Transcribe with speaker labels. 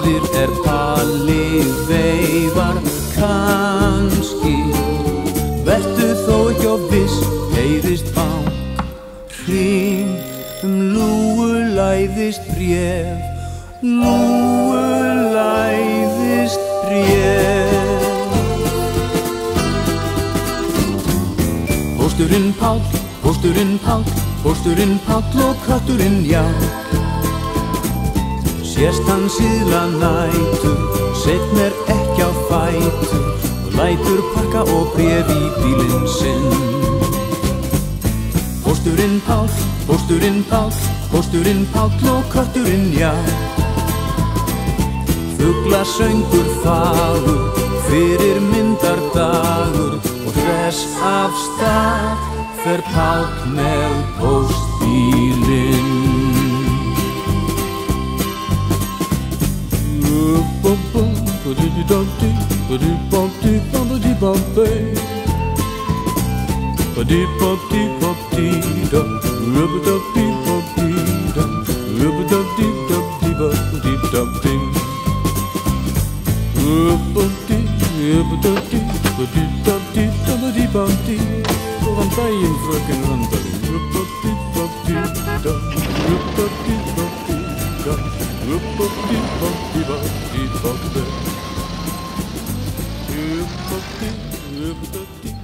Speaker 1: eftir Palli veifar kannski. Vertu þó ekki of viss, heyrist bank. Hring lúgu læðist bréf, lúgu læðist bréf. Pósturinn Páll, pósturinn Páll, pósturinn Páll og kötturinn, já. Sérst hann síðla nætur, seinna ekki á fætur og lætur pakka og bréf í bílinn sinn. Pósturinn Páll, pósturinn Páll, pósturinn Páll og kötturinn, já. Fuglasöngur fagur, fyrir myndardagur og hress af stað fer Páll með póstbílinn. Góðan daginn, fröken Randalín. Up,